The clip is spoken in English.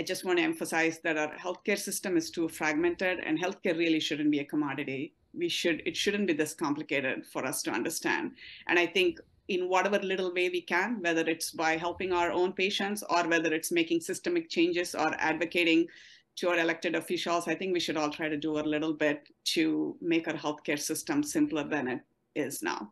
I just want to emphasize that our healthcare system is too fragmented, and healthcare really shouldn't be a commodity. It shouldn't be this complicated for us to understand. And I think in whatever little way we can, whether it's by helping our own patients or whether it's making systemic changes or advocating to our elected officials, I think we should all try to do a little bit to make our healthcare system simpler than it is now.